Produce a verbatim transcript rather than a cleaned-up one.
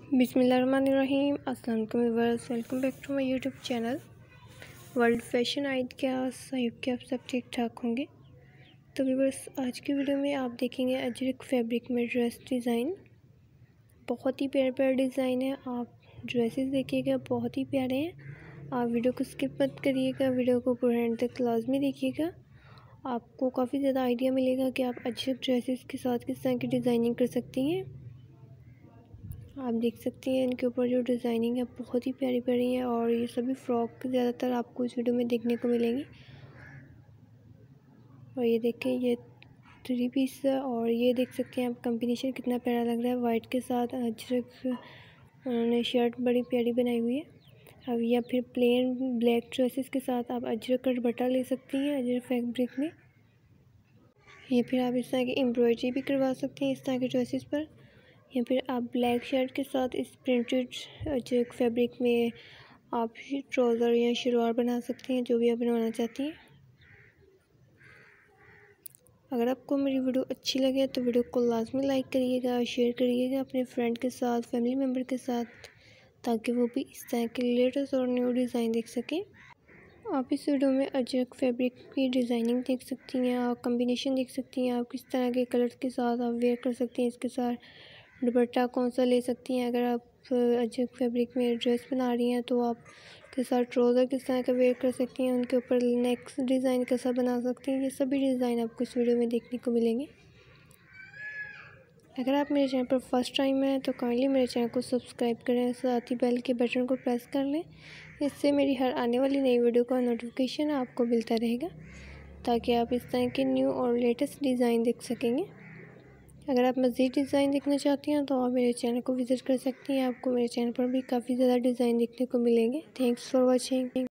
बिस्मिल्लाहिर्रहमानिर्रहीम। अस्सलाम वालेकुम viewers, welcome back to my YouTube channel world fashion aid के। आई होप कि आप सब ठीक ठाक होंगे। तो व्यूअर्स, आज की वीडियो में आप देखेंगे अजरक फैब्रिक में ड्रेस डिज़ाइन। बहुत ही प्यारे प्यारे डिज़ाइन है। आप ड्रेसेस देखिएगा, बहुत ही प्यारे हैं। आप वीडियो को स्किप मत करिएगा, वीडियो को पूरे एंड तक लाजमी देखिएगा। आपको काफ़ी ज़्यादा आइडिया मिलेगा कि आप अजरक ड्रेसेस के साथ किस तरह की डिज़ाइनिंग कर सकती हैं। आप देख सकती हैं इनके ऊपर जो डिज़ाइनिंग है बहुत ही प्यारी प्यारी है, और ये सभी फ्रॉक ज़्यादातर आपको इस वीडियो में देखने को मिलेंगी। और ये देखें, ये थ्री पीस है, और ये देख सकते हैं आप कॉम्बिनेशन कितना प्यारा लग रहा है। वाइट के साथ अजरक उन्होंने शर्ट बड़ी प्यारी बनाई हुई है। अब या फिर प्लेन ब्लैक ड्रेसेस के साथ आप अजरक का दुपट्टा ले सकती हैं अजरक फैब्रिक में। या फिर आप इस तरह की एम्ब्रॉयडरी भी करवा सकते हैं इस तरह के ड्रेसेस पर। या फिर आप ब्लैक शर्ट के साथ इस प्रिंटेड अजरक फैब्रिक में आप ट्राउज़र या शलवार बना सकते हैं, जो भी आप बनवाना चाहती हैं। अगर आपको मेरी वीडियो अच्छी लगे तो वीडियो को लाजमी लाइक करिएगा और शेयर करिएगा अपने फ्रेंड के साथ, फैमिली मेम्बर के साथ, ताकि वो भी इस तरह के लेटेस्ट और न्यू डिज़ाइन देख सकें। आप इस वीडियो में अजरक फैब्रिक की डिज़ाइनिंग देख सकती हैं, आप कम्बिनेशन देख सकती हैं, आप किस तरह के कलर्स के साथ आप वेयर कर सकती हैं। इसके साथ दुपट्टा कौन सा ले सकती हैं। अगर आप अजरक फैब्रिक में ड्रेस बना रही हैं तो आप के साथ ट्राउज़र किस तरह का वेयर कर सकती हैं, उनके ऊपर नेक्स्ट डिज़ाइन कैसा बना सकती हैं। ये सभी डिज़ाइन आपको इस वीडियो में देखने को मिलेंगे। अगर आप मेरे चैनल पर फर्स्ट टाइम हैं तो काइंडली मेरे चैनल को सब्सक्राइब करें, साथ ही बेल के बटन को प्रेस कर लें। इससे मेरी हर आने वाली नई वीडियो का नोटिफिकेशन आपको मिलता रहेगा, ताकि आप इस तरह के न्यू और लेटेस्ट डिज़ाइन देख सकेंगे। अगर आप मज़ीद डिज़ाइन देखना चाहती हैं तो आप मेरे चैनल को विज़िट कर सकती हैं। आपको मेरे चैनल पर भी काफ़ी ज़्यादा डिज़ाइन देखने को मिलेंगे। Thanks for watching.